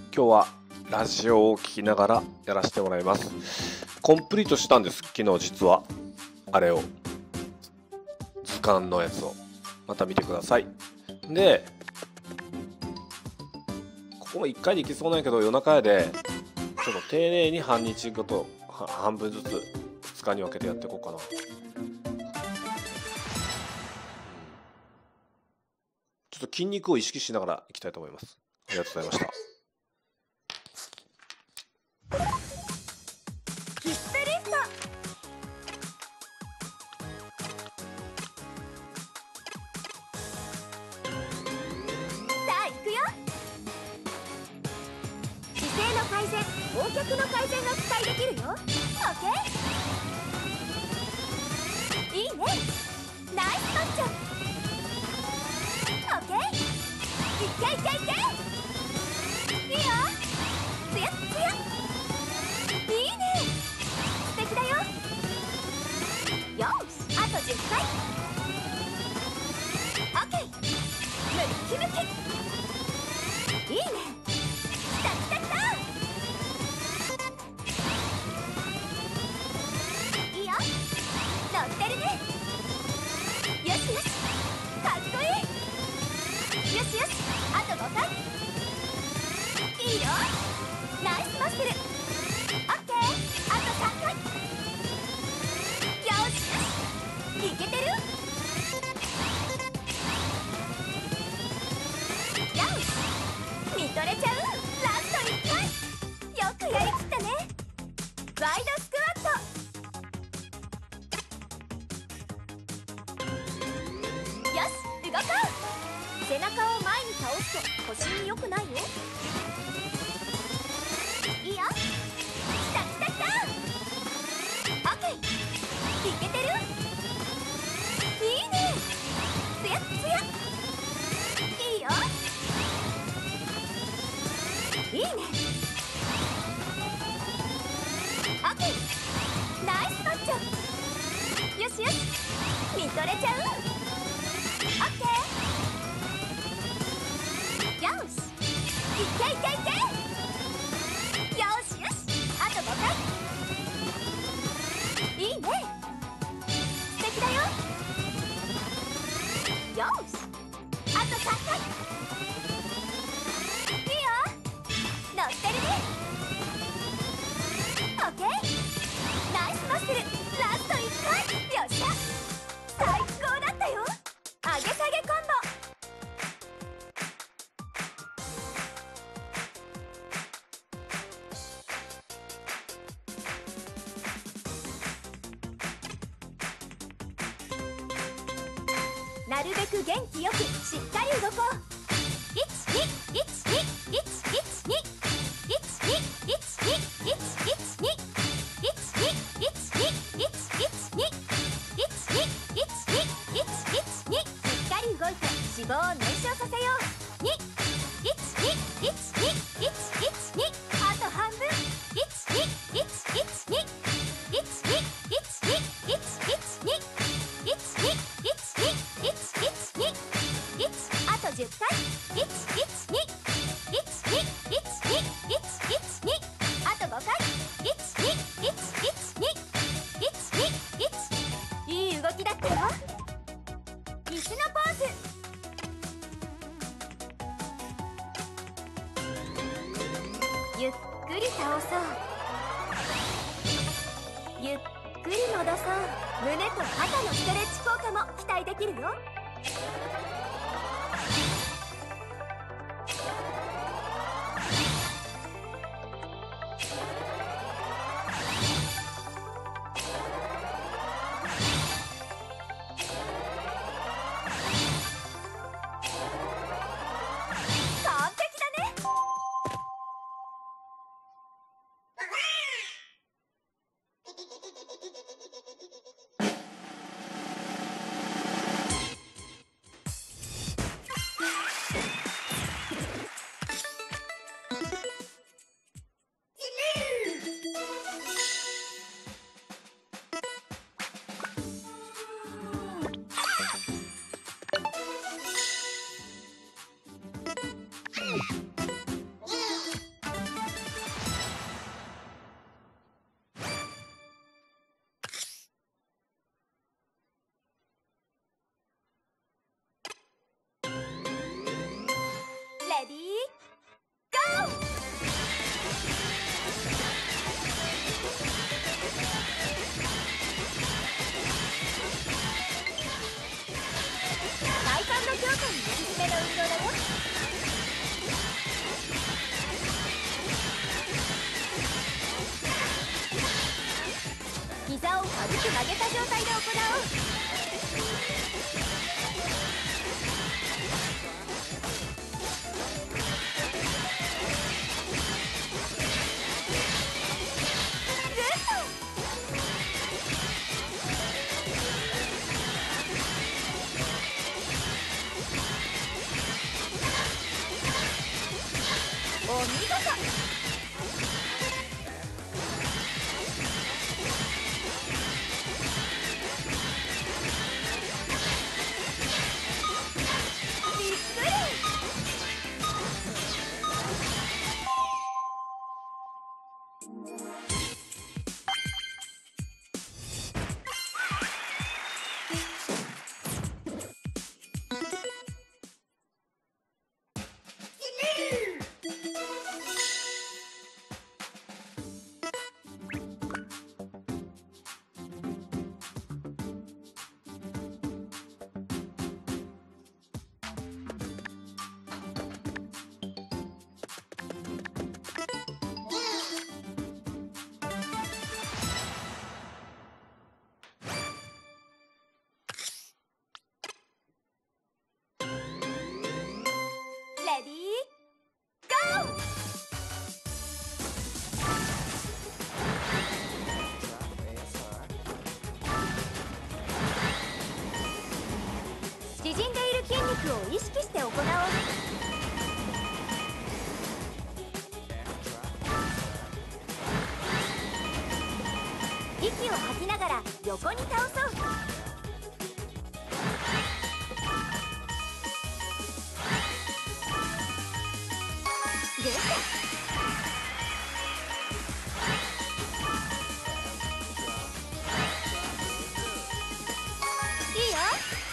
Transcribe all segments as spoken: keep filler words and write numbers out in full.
今日はラジオを聞きながらやらせてもらいます。コンプリートしたんです。昨日実はあれを図鑑のやつをまた見てください。でここもいっかいでいけそうなんやけど、夜中やでちょっと丁寧に半日ごと半分ずつふつかに分けてやっていこうかな。ちょっと筋肉を意識しながらいきたいと思います。ありがとうございました。 ヒップリフト。さあ行くよ。姿勢の改善、横脚の改善が期待できるよ。オッケー。いいね。ナイスマッチョ。オッケー。いけいけいけ。いいよ。つやっつや。いいね。素敵だよ。よし、あとじゅっかい。オッケー。ムキムキ。いいね。きたきたきた。いいよ。乗ってるね。よしよし。かっこいい。よしよし、あとごかい。いいよ。ナイスマッスル。オッケー。あとさんかい。よしよし、いけてる。よし、見とれちゃう。ラストいっかい。よくやりきったね。ワイドスクワット。よし、動こう。背中を前に倒すと腰に良くないよ。いいよ。きたきたきた。オッケー。いけてる。いいね。つやっつや。いいよ。いいね。オッケー。ナイスマッチョ。よしよし、見とれちゃう。オッケー。よし、いけいけいけ。よしよし、あとごかい。いいね。素敵だよ。よし、あとさんかい。いいよ。乗ってるね。オッケー。ナイスマッスル。ラストいっかい。よっしゃ、最高だったよ。上げ下げコンボ。なるべく元気よくしっかり動こう。いちにいちにいちいちにいちにいちにいちいちにいちにいちにいちいちにいちにいちにいちいちに。しっかり動いて脂肪を燃焼させよう。にいちにいちにいちいちに。あと半分。いちにいちいちにいちにいちにいちいちにいちにいちにいちいちに。あとじゅっかい。いちいちにいちにいちにいちいちに。あとごかい。いちにいちいちにいちにいち。いい動きだったよ。椅子のポーズ。ゆっくり倒そう。ゆっくり戻そう。胸と肩のストレッチ効果も期待できるよ。完璧だね。 曲げた状態で行おう。お見事。びっくり。レディーゴー。縮んでいる筋肉を意識して行おう。息を吐きながら横に倒そう。グッド。いいよ。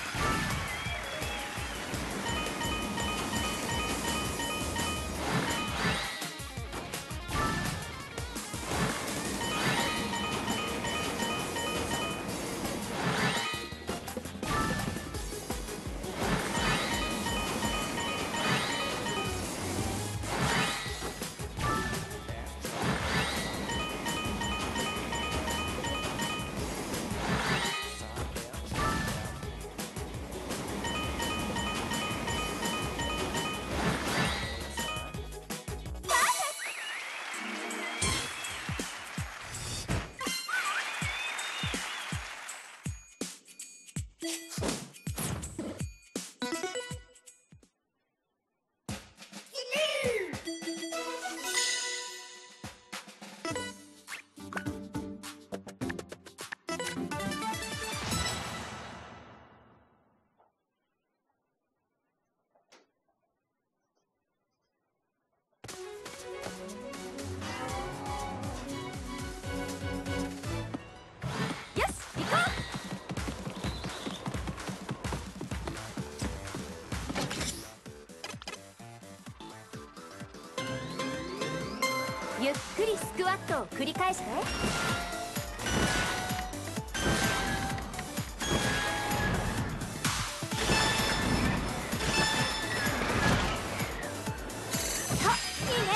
よし、行こう。ゆっくりスクワットを繰り返して。あ、いいね。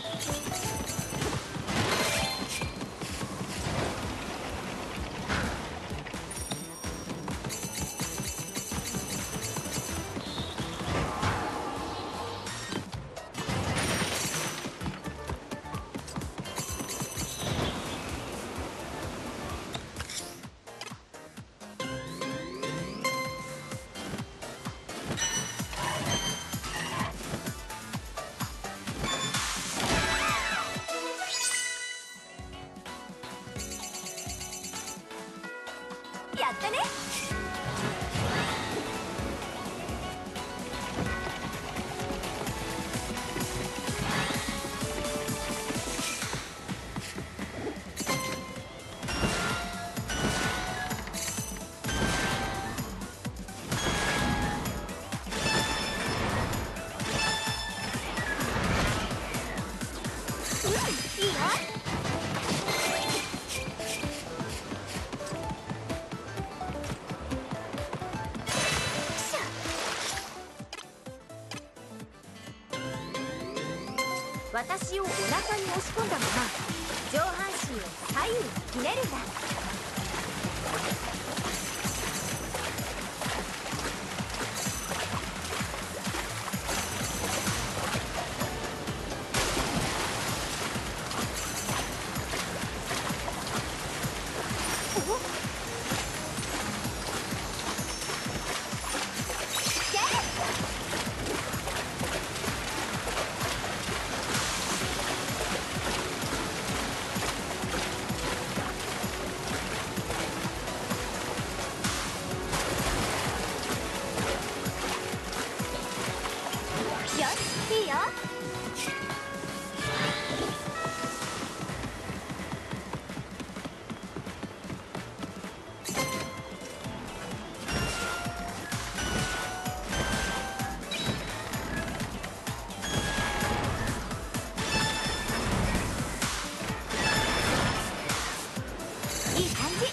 やったね。うん、いいよ。私をお腹に押し込んだまま上半身を左右にひねるんだ。 いいよ。いい感じ。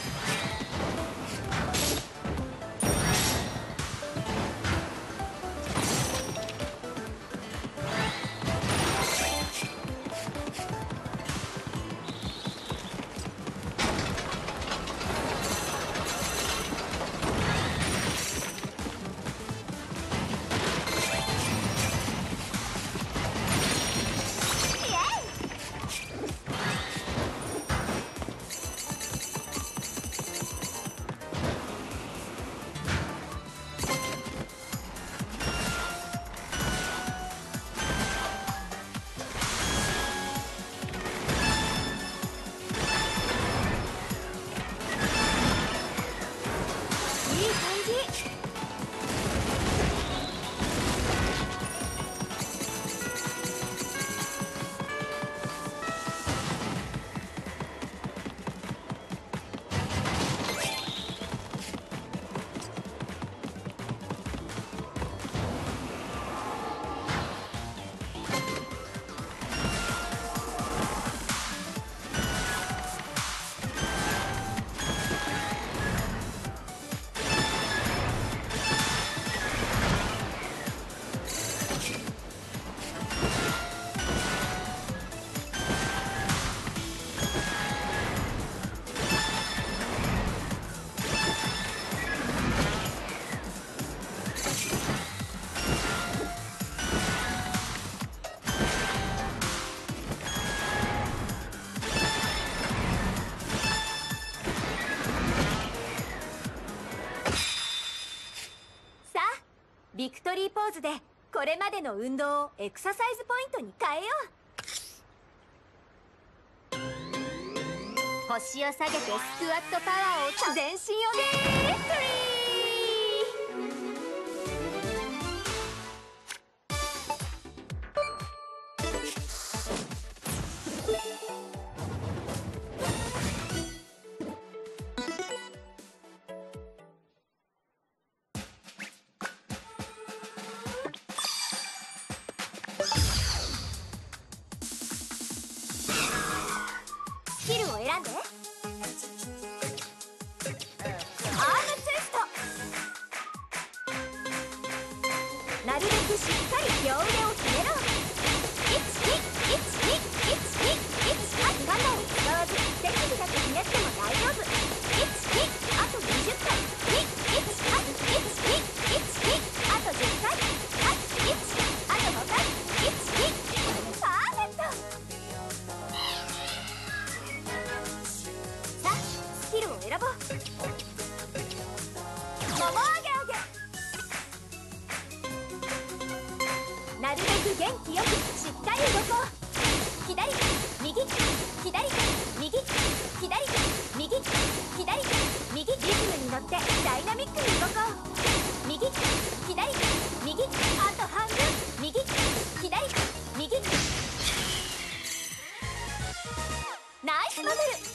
ビクトリーポーズでこれまでの運動をエクササイズポイントに変えよう。腰を下げてスクワットパワーを全身をビクトリー。スキルを選んで。アームツイスト。なるべくしっかり両腕をひねろう。いちにいちにいちにいちあ肩を使わず手首だけひねっても大丈夫。いちにあとにじゅっかい。にいちあいちにいちにあとじゅっかい。あいちあとごかい。いちにパーフェクト。さあスキルを選ぼう。もも上げ上げ。なるべく元気よくしっかり動こう。左右左右左右左右リズムに乗ってダイナミックに動こう。右左右あと半分。右左右ナイスバトル。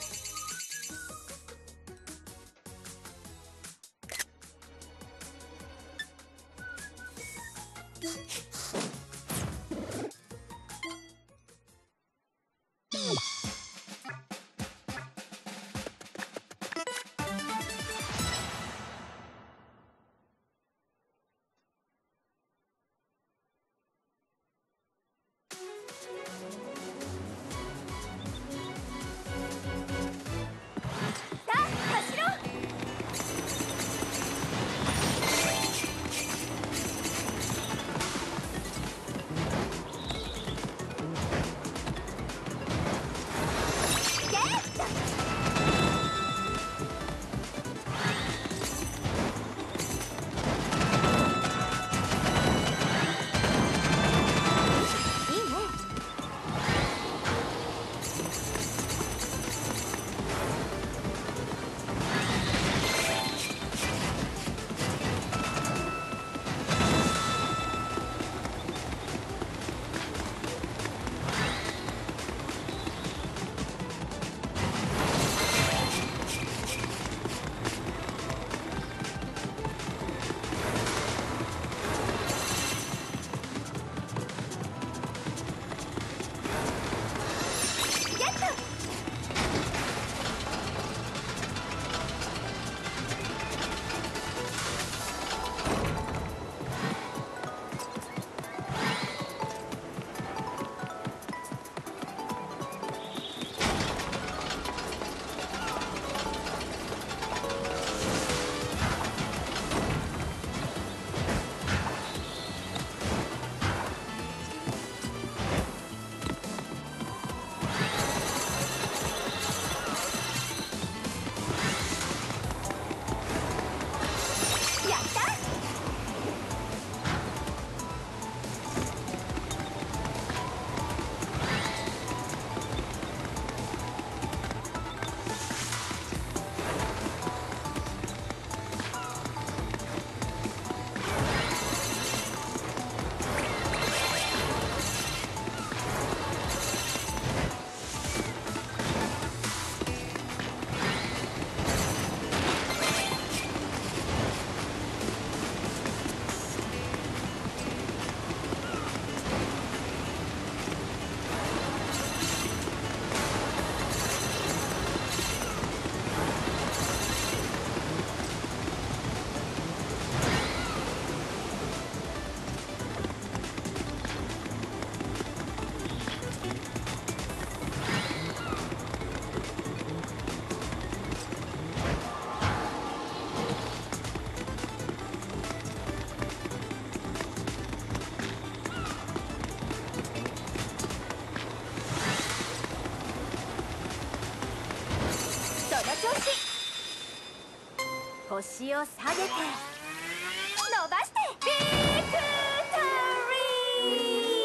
腰を下げて伸ばしてビクトリー。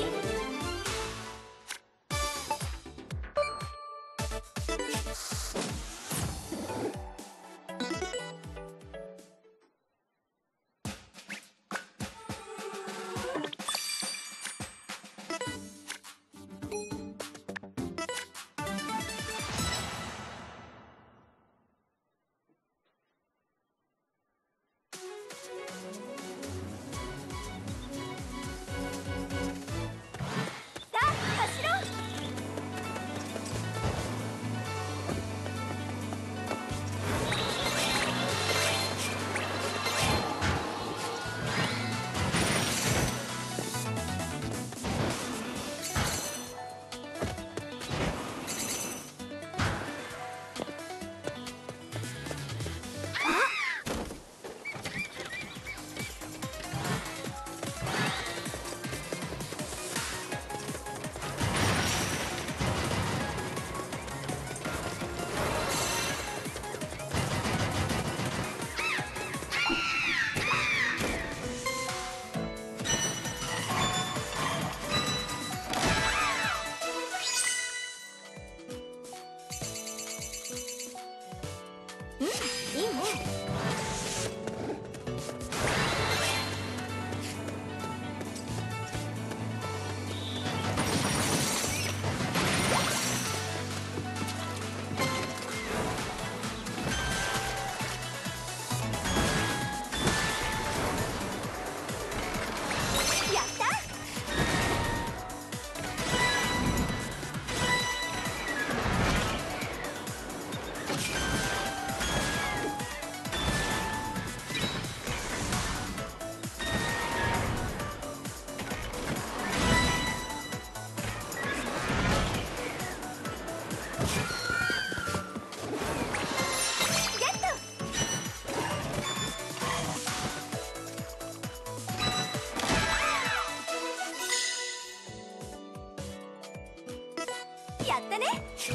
やったね。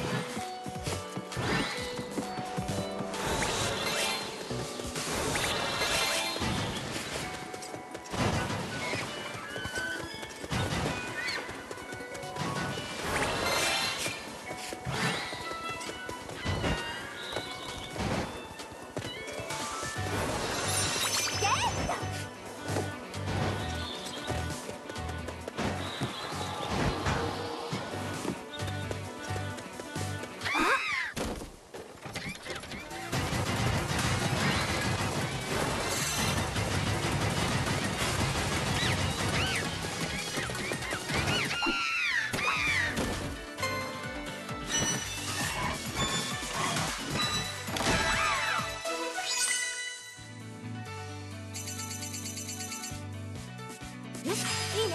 いいね。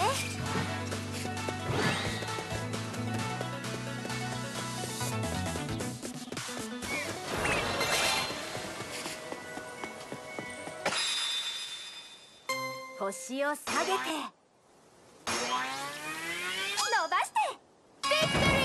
腰を下げて伸ばしてビクトリー。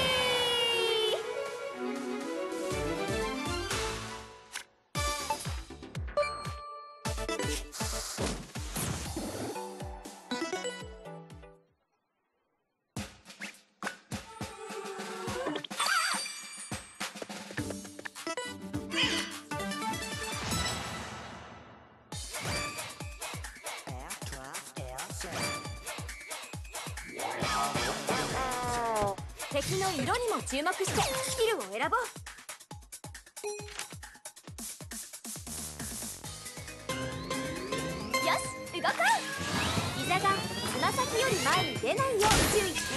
敵の色にも注目してスキルを選ぼう。よし、動こう。膝がつま先より前に出ないよう注意して。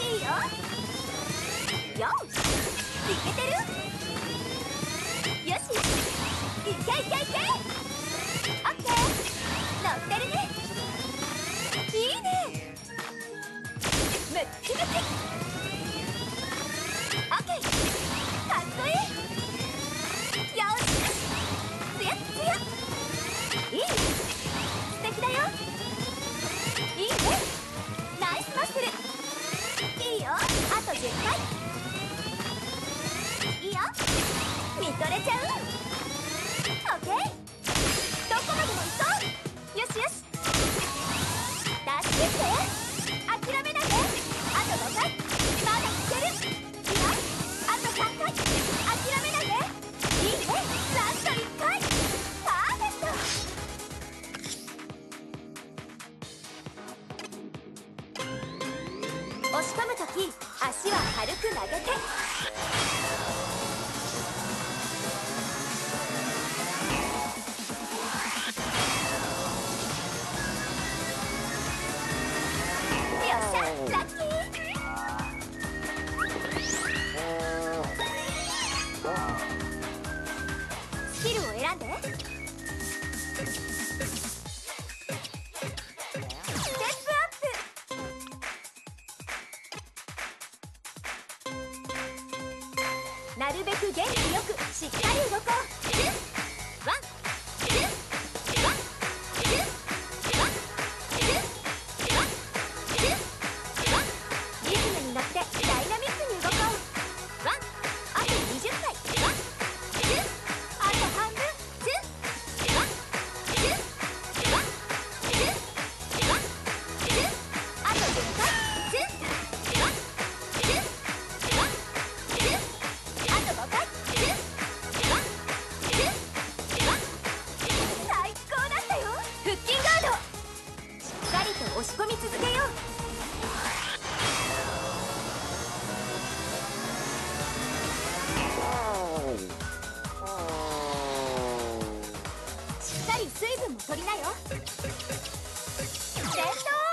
いいよ。よし、いけてる。よし、いけいけいけ。オッケー、乗ってるね。いいね。ムッキムキ。オッケー、かっこいい。よし、つやっつや。いい、素敵だよ。いいね、ナイスマッスル。いいよ、あとじゅっかい。いいよ、見とれちゃう。オッケー。 押し込むとき足は軽く曲げて。よっしゃ、ラッキー。スキルを選んで。なるべく元気よくしっかり動こう。ワンツーワンツーワンツーワンツーワン。リズムに乗ってダイナミックに動こう。ワン、あとにじゅっかい。ワンツー、あと半分。ツーワンツーワンツーワンツー、あとじゅっかい。ツーワンツーワンツー、あとごかい。最高だったよ。腹筋ガードしっかりと押し込み続けよう。しっかり水分も取りなよ。レッドオーバ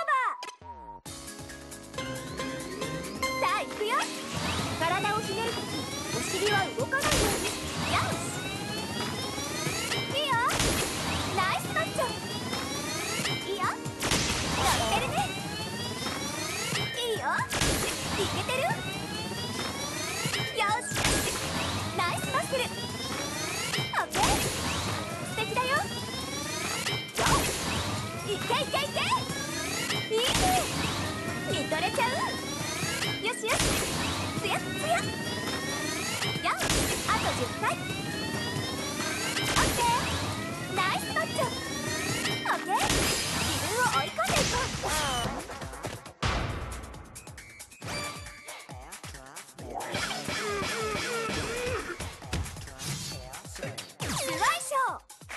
ー。さあ行くよ。体をひねるときお尻は動かないように。よし、いいよ。ナイスマッチョ。いいよ、乗ってるね。いいよ、いけてる。よし、ナイスマッスル。オッケー、素敵だよ。よし、いけいけいけ。いいね、見とれちゃう。よしよし、つやっつや。よし、あとじゅっかい。オッケー、ナイスマッチョ。オッケー、自分を追い込んでいこう。スワイショー。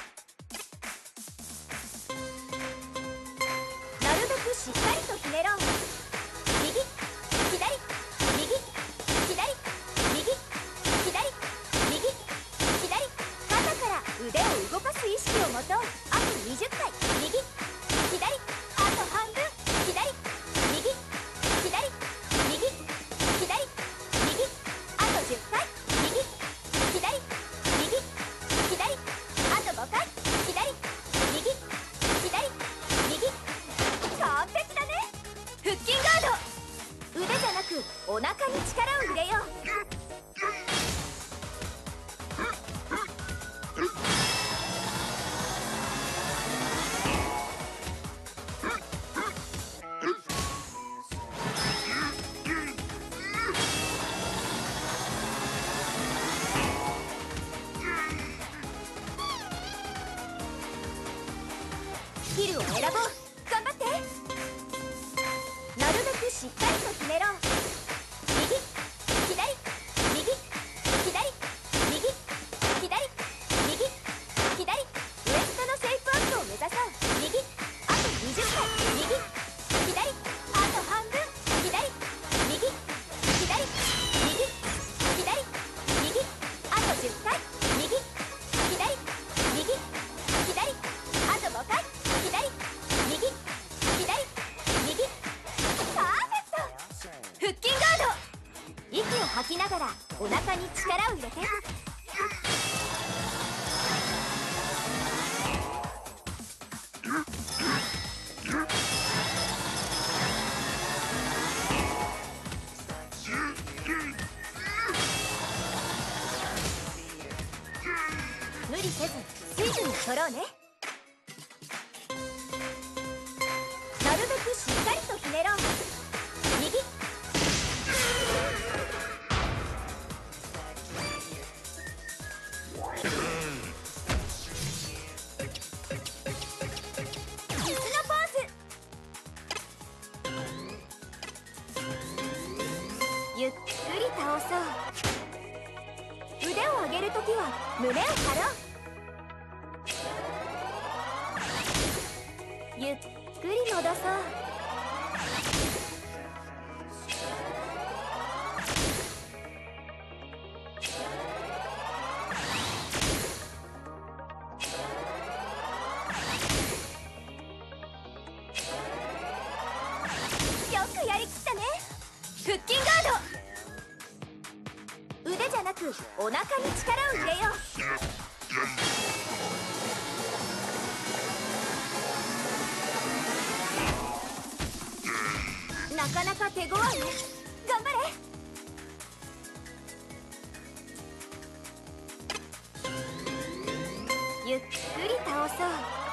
なるべくしっかりとひねろう。右左右左右左右左。肩から腕を動かす意識を持とう。あとにじゅっかい。右左、あと半分。左右左右左右、あとじゅっかい。右左右左、あとごかい。左右左右。完璧だね。腹筋ガード。腕じゃなくお腹に力を入れよう。スキルを選ぼう。頑張って。なるべくしっかりとひねろう。右左右左右左右左。ウエストのシェイプアップを目指そう。右、あとにじゅっかい。右左、あと半分。左右左右左右、あとじゅっかい。右左右左、あとごかい。左右左右。パーフェクト。腹筋ガード。息を吐きながらお腹に力を入れて。無理せず水分を取ろうね。なるべくしっかりとひねろう。右椅子のポーズ。ゆっくり倒そう。腕を上げるときは胸を張ろう。ゆっくり戻そう。 ったね。腹筋ガード。腕じゃなくお腹に力を入れよう。なかなか手強いね。頑張れ。ゆっくり倒そう。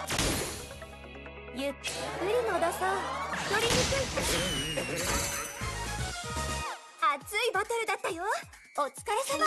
ゆっくり戻そう。取りにくい。熱いバトルだったよ。お疲れ様。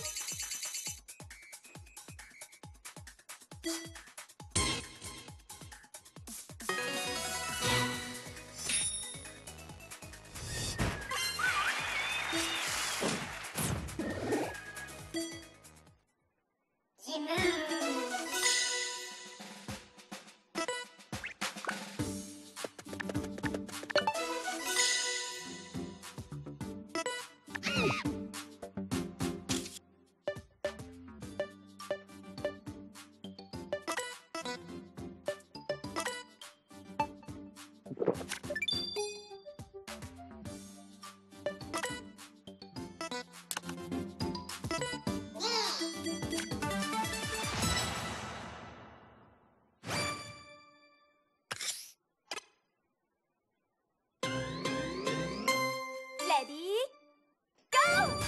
レディーゴー。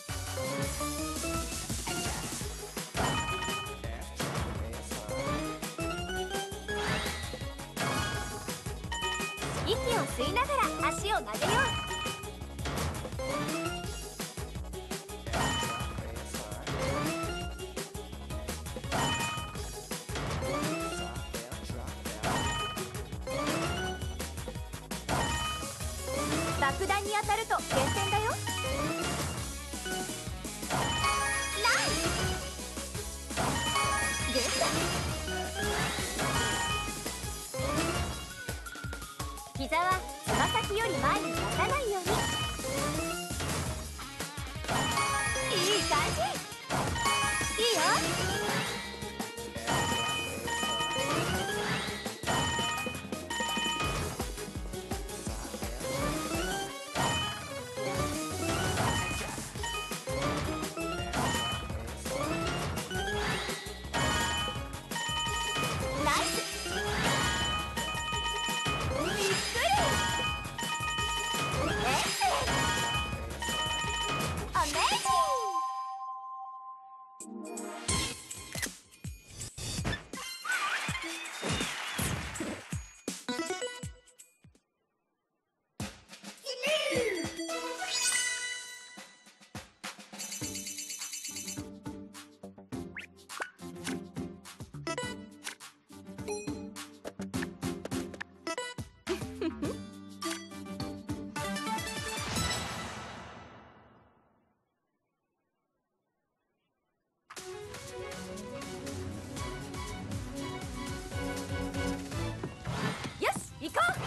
息を吸いながら足を投げよう。爆弾に当たると減点だよ。ナイス。グッド。膝はつま先より前に出さないように。いい感じ。いいよ。ナイス。びっくり。エクセレント。アメージンよし、行こう。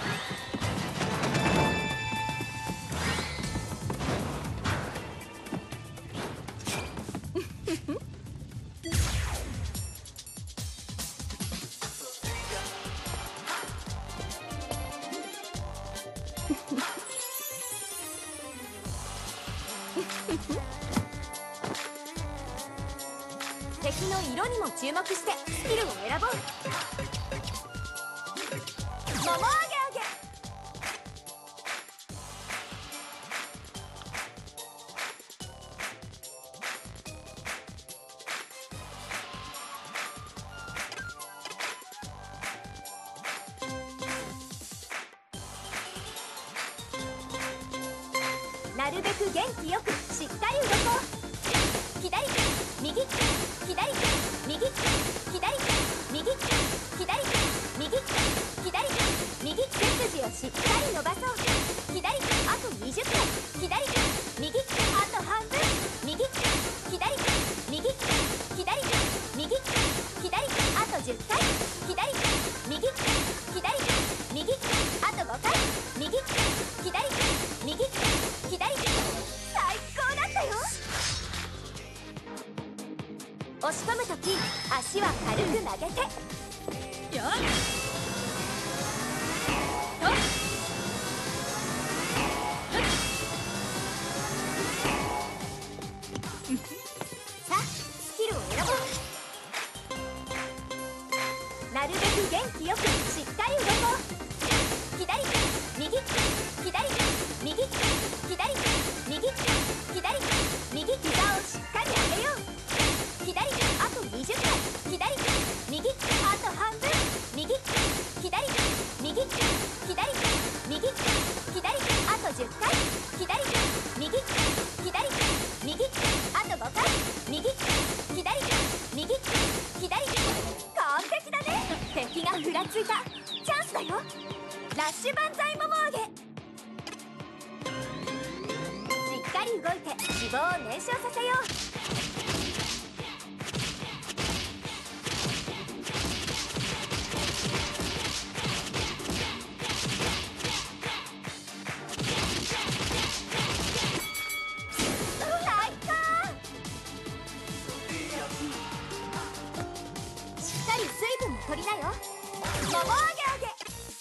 敵の色にも注目してスキルを選ぼう。桃あげあげ。なるべく元気よくしっかり動こう。左右左右左右左右左右背筋をしっかり伸ばそう。左あとにじゅっかい。左右あと半分。右左右左右左あとじゅっかい。左右左右あとごかい。右左右左。最高だったよ。押し込むとき足は軽く曲げて。よっと脂肪を燃焼させよう。最高。しっかり水分も取りなよ。もも上げ上げ。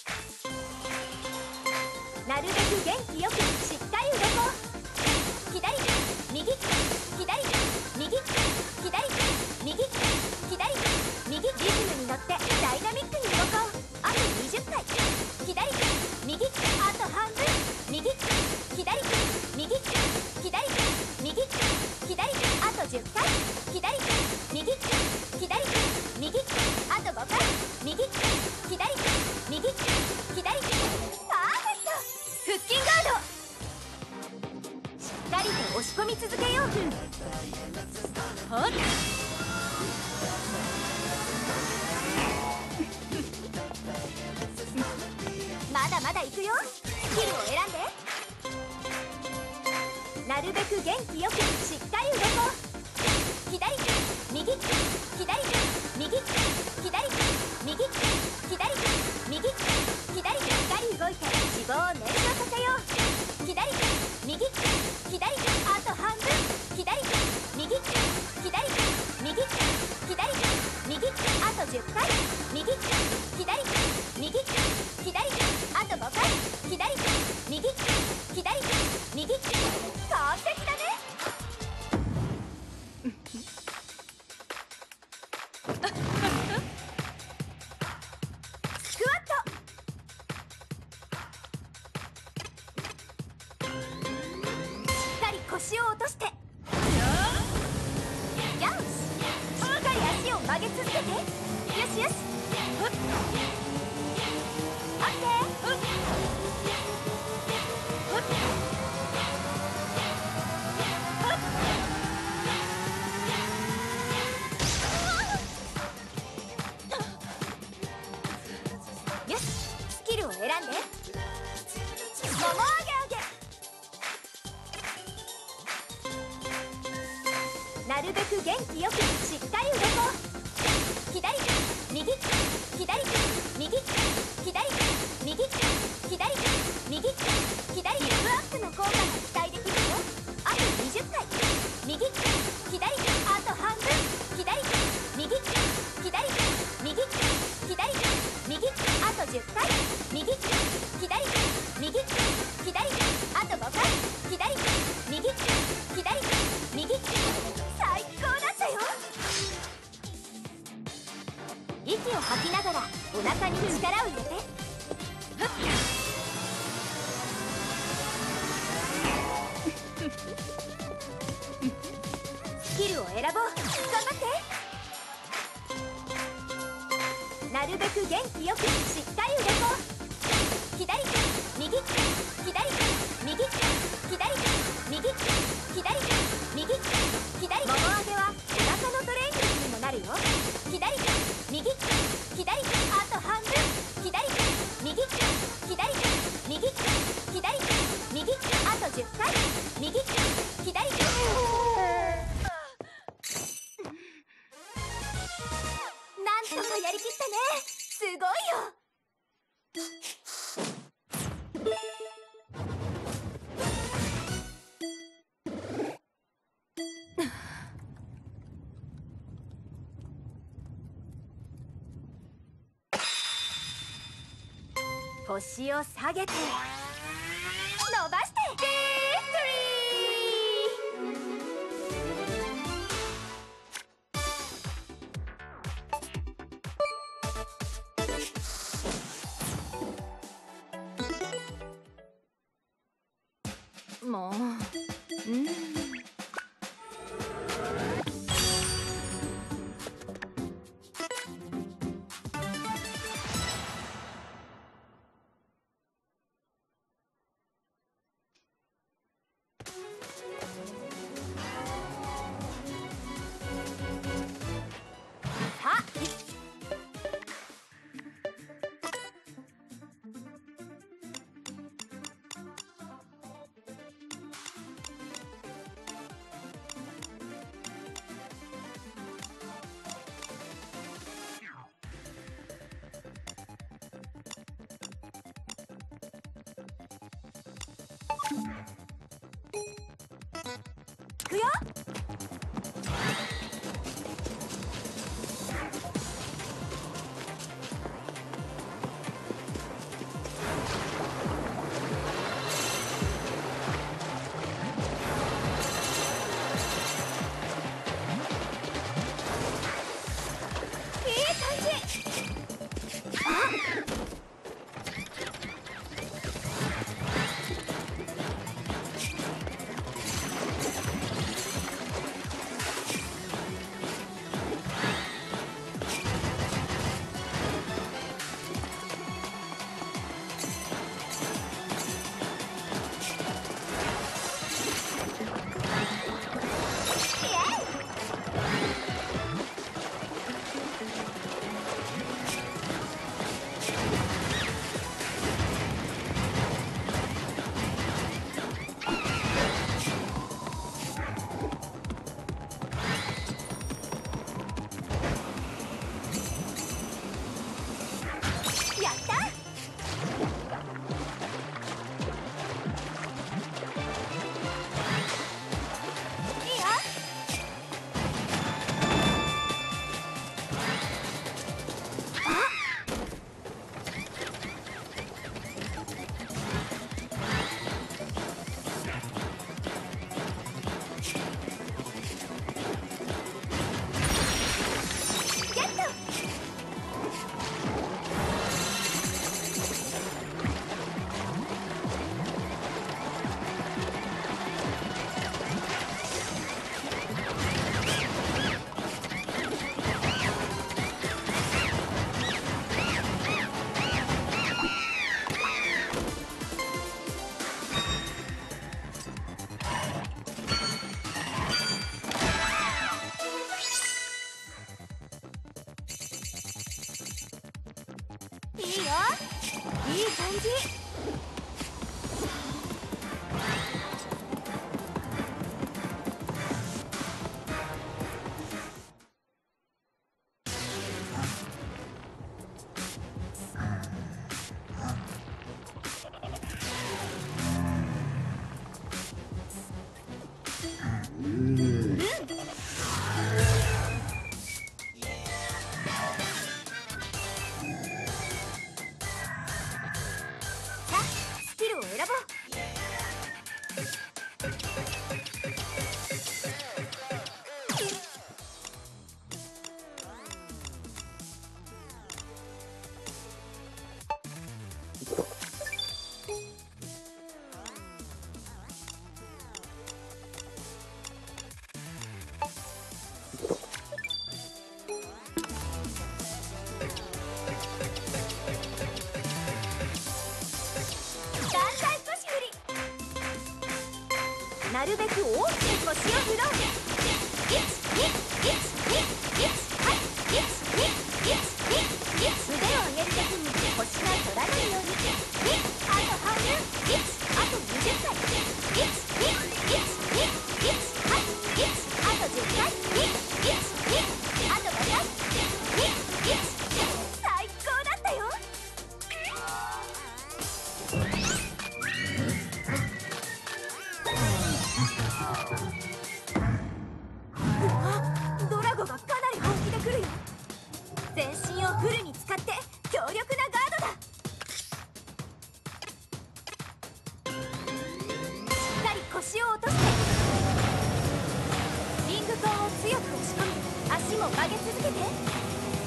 なるべく元気よくしっかり動こう。左右左右左右左右リズムに乗ってダイナミックに動こう。あとにじゅっかい。左右あと半分。右左右左右左あとじゅっかい。左右左右あとごかい。右左右左パーフェクト。腹筋ガード。しっかりと押し込み続けよう。はっまだまだいくよ。スキルを選んで。なるべく元気よくしっかり動こう。左右左右左右左右左しっかり動いて脂肪を燃焼させよう。左右左あと半分。左右左右左右あとじゅっかい。右左右左あとごかい。左右左右完璧だね。スクワット。しっかり腰を落として。よし、しっかり足を曲げ続けて。よしよし。オッケー。よし、スキルを選んで。もも上げ上げ。なるべく元気よくしっかり動こう。左右左右左右左右左リップアップの効果が期待できるよ。あとにじゅっかい。右左あと半分。左右左右左右あとじゅっかい。右左右左あとごかい。左右左右最高だったよ。息を吐きながらお腹に力を入れて。スキルを選ぼう。頑張って。なるべく元気よくしっかり動こう。左右左右左右左右左もも上げはお腹のトレーニングにもなるよ。左右左あと半分。左右左右左右あとじゅっかい。右左なんとかやりきったね。すごいよ。腰を下げて伸ばしてビクトリー。もう、うんくよ。いいよ、いい感じ。なるべく大きく腰を振ろう。いち、に、いち、に、いち、はい、いち、に、いち、に、いち。腕を上げるときに腰が取らないように。に、あと半分。いち、あとにじゅっかい。いち、に、いち、に、いち、はい、いち、あとじゅっかい。に、いち、に、あとごかい。に、いち。最高だったよ。ドラゴがかなり本気で来るよ。全身をフルに使って強力なガードだ。しっかり腰を落としてリングコーンを強く押し込み、足も曲げ続けて。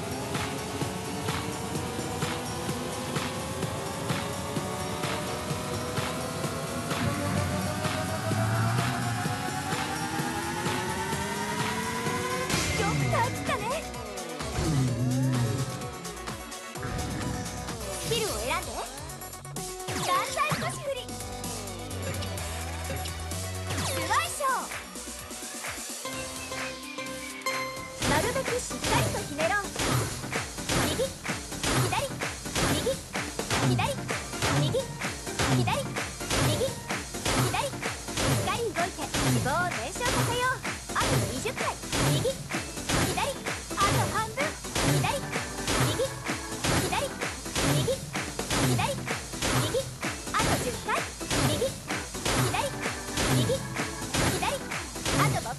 スキルを選んで。断裁腰振り、スワイショー。なるべくしっかりとひねろう。右、左、右、左、右、左、右、左。しっかり動いて脂肪を燃焼させよう。あとにじゅっかい。右、左、あと半分。左、右、左、右、左、右、あとじゅっかい。右、左、右、左、あとご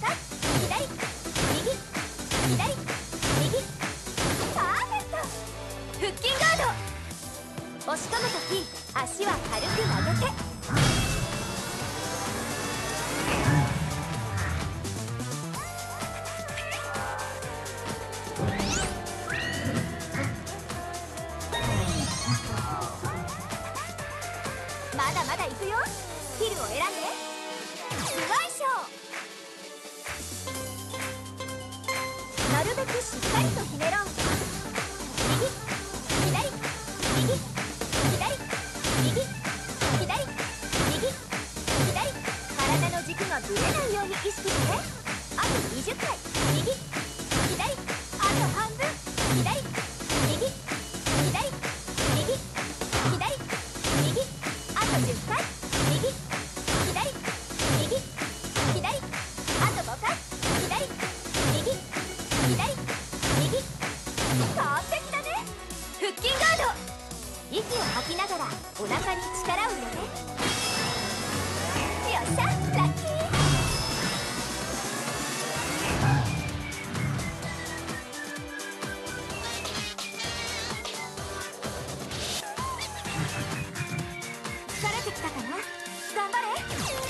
べくしっかりとひねろう。右左右左右左右左、体の軸がぶれないように意識して。あとにじゅっかい。右左、あと半分。左右左右左右、あとじゅっかい。右左右左、あとごかい。左右左右、完璧だね。腹筋ガード。息を吐きながらお腹に力を入れて。よっしゃ、ラッキー。疲れてきたかな。頑張れ。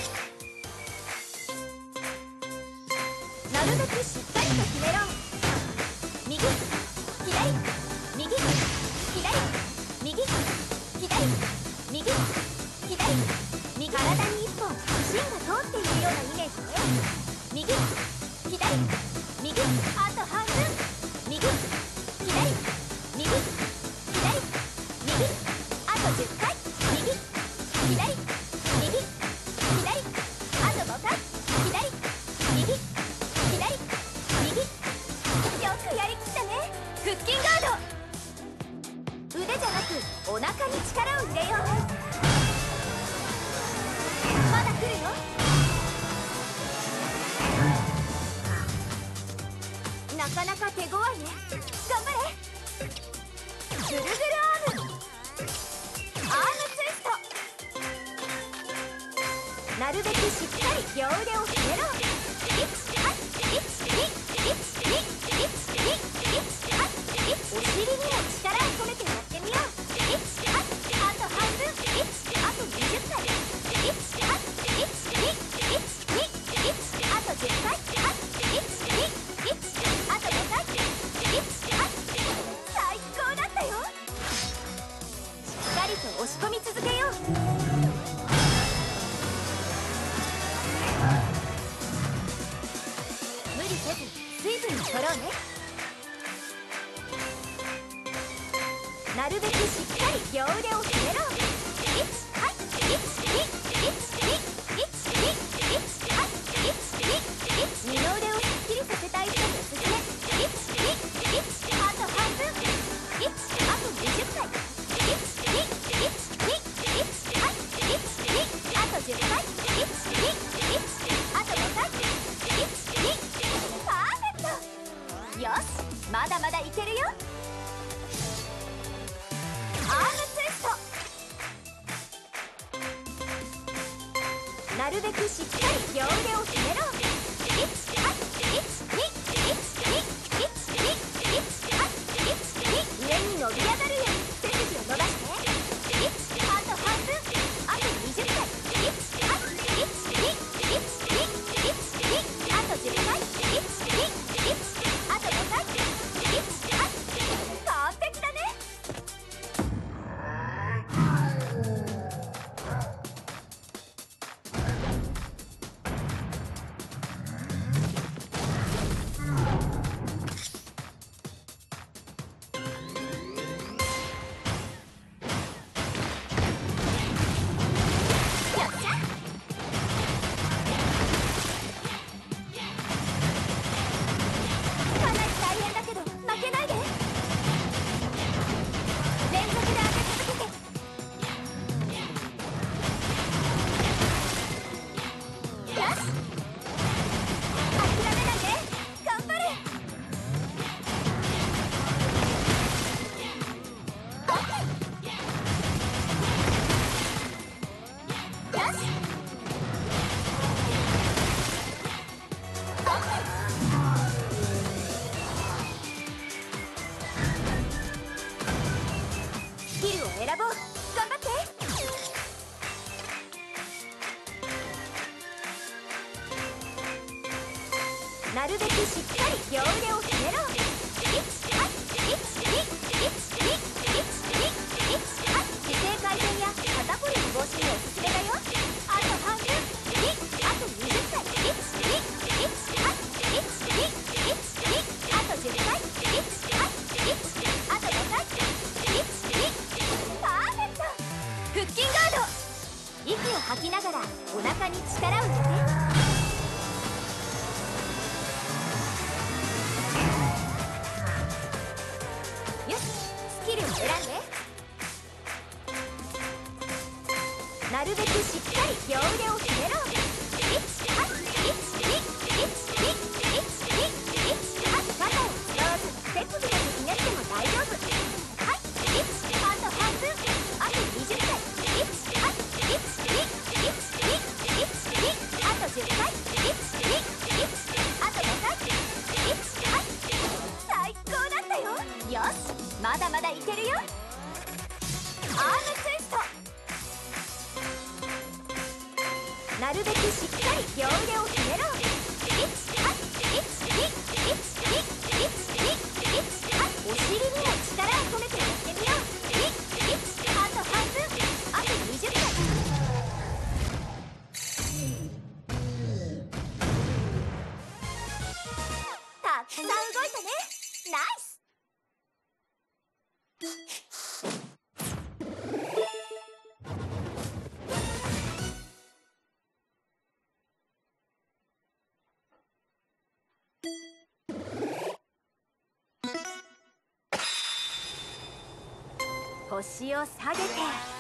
なるべくしっかりとひねろう。右左右左右左右左右、体に一本芯が通っているようなイメージね。右左右、あと半分。右左右左右、あとじゅっかい。右左右左、あとごかい。左右左右、よくやりきったね。腹筋ガード。腕じゃなくお腹に力を入れよう。まだ来るよ。なかなか手強いね。頑張れ。ぐるぐるアーム、アームツイスト。なるべくしっかり両腕をひねろう。いち、はい、いち、に、いち、に、いち、に、いち、はい、いち。お尻にも力を込めてやってみよう。いち、はい、あと半分。いち、あとにじゅっかい。いち、はい、いち、に、いち、に、いち、あとじゅっかい。はい、いち、に、いち、あとごかい。いち、はい、最高だったよ。しっかりと押し込み続けよう。無理せず水分を取ろうね。なるべくしっかり両腕をひねろう。いち、はい、いち、に、いち、に、いち、に、いち、はい、いち、に、いち。二の腕をすっきりさせたい人におすすめ。いち、に、いち、あと半分。いち、あとにじゅっかい。いち、に、いち、に、いち、はい、いち、に、あとじゅっかい。いち、に、いち、あとごかい。いち、に、パーフェクト。よし、まだまだいけるよ。アームツイスト。なるべくしっかり両腕をひねろう。いち、はい、いち、に、いち、に、いち、に、いち、はい、いち、に。上に伸び上がるように背筋を伸ばして。いち、あと半分。あとにじゅっかい。いち、はい、いち、に、いち、に、いち、に、あとじゅっかい。いち、に、いち、あとごかい。いち、はい、完璧だね。なるべくしっかり両腕をひねろう。いち、はい、いち、に、いち、に、いち、に、いち、はい。姿勢改善や肩こりの防止におすすめだよ。あと半分。に、あとにじゅっかい。いち、に、いち、はい、いち、に、いち、に、あとじゅっかい。 力を入れて。よし、スキルを選んで。なるべくしっかり両腕をひねろう。いち、はち、いち、に、いち、に、いち、に、いち、はち。肩を使わず手首だけひねっても大丈夫。はい、いち、あと半分、あとにじゅっかい。いち、はち、いち、に、いち、に、いち、に、あとじゅっかい。いち、に、いち、あとごかい。いち、はち。最高だったよ。よし、まだまだいけるよ。アームツイスト。なるべくしっかり両腕をひねろう。いち、はち、いち、に、いち、に、いち、に、いち、はち。お尻にも力を込めてやってみよう。に、いち、あと半分、あとにじゅっかい。たくさん動いたね。ナイス。腰を下げて